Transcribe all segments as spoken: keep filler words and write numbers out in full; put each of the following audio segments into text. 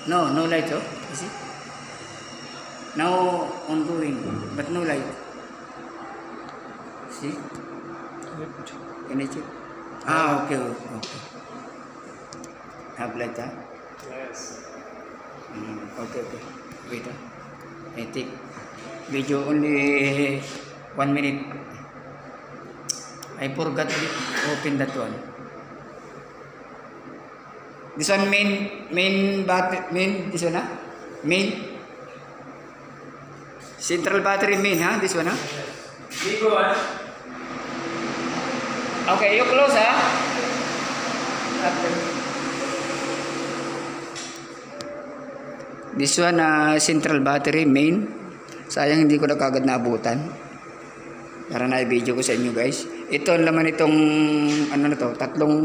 No, no light, oh. You see? Now ongoing, but no light. See? Can I check? Ah, okay, okay. Have light, ah? Yes. Mm, okay, okay. Wait, ah. I take video only one minute. I forgot to open that one. This one main, main battery, main, this one, ah? Main. Central battery main, ha? This one, ha? Vigo, ah? Okay, you close, ha? This one, uh, central battery main. Sayang hindi ko na kagad naabutan. Para na-video ko sa inyo, guys. Ito ang laman itong, ano na to, tatlong,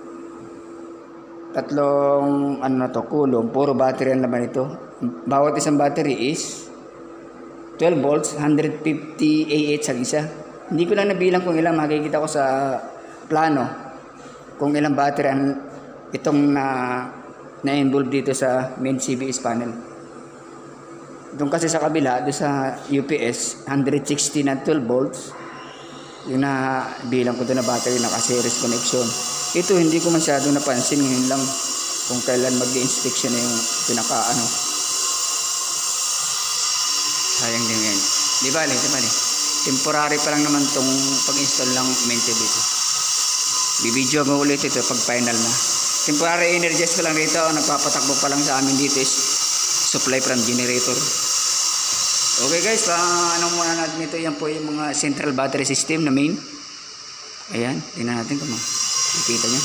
tatlong, ano na to, kulong. Puro battery ang laman ito. Bawat isang battery is twelve volts, one hundred fifty A H ang isa. Hindi ko lang nabilang kung ilang, makikita ko sa plano kung ilang battery ang itong na na-involve dito sa main C B S panel. Doon kasi sa kabila, doon sa U P S, one hundred sixty na twelve volts. Yung na bilang ko doon na battery naka-series connection. Ito hindi ko masyado napansin, ngayon lang kung kailan mag-inspection na yung pinaka ano. Sayang din ngayon. Di ba, di ba, di? Temporary pa lang naman tong pag-install lang main T V dito. Bibidyo mo ulit ito pag final na. Temporary energize ko lang dito. Nagpapatakbo pa lang sa amin dito is supply from generator. Okay guys, pa anong muna natin ito. Yan po yung mga central battery system na main. Ayan, tingnan natin kung makikita nyo.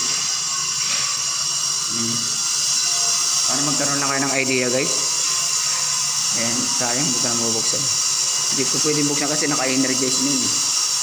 Hmm. Para magkaroon na kayo ng idea guys. Ayan, sayang hindi ko na mabuksan. Hindi ko pwedeng buksan kasi naka-energize na yun.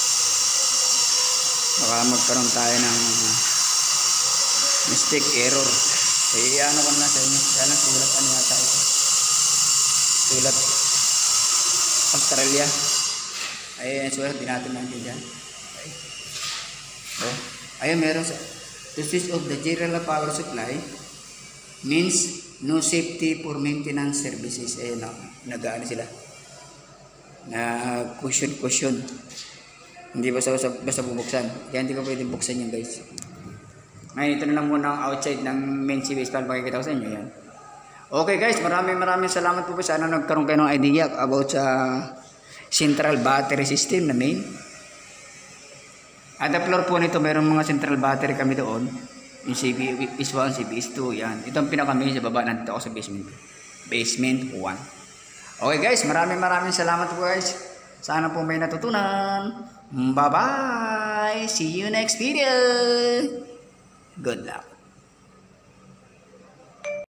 Baka magkaroon tayo ng mistake, error. Eh, ano ko na sa inyo. Kaya lang sulat ano yata ito. Sulat Australia. Ayan, sulat din natin natin dyan. Okay. Oh. Ayan, meron sa to switch off the general power supply means no safety for maintenance services. Ayan, no, nag-ano sila na cushion cushion, hindi basta basta, basta bubuksan, kaya hindi ko pwedeng buksan yan guys. Ngayon ito na lang muna ang outside ng main C B S para makikita ko sa inyo yan. Okay guys, maraming maraming salamat po po. Sana nagkaroon kayo ng idea about sa central battery system na main. At the floor po nito mayroong mga central battery kami doon, yung C B S one, C B S two, yan. Ito ang pinaka-main sa baba, nandito ako sa basement basement one. Okay guys, maraming maraming salamat po guys. Sana po may natutunan. Bye bye. See you next video. Good luck.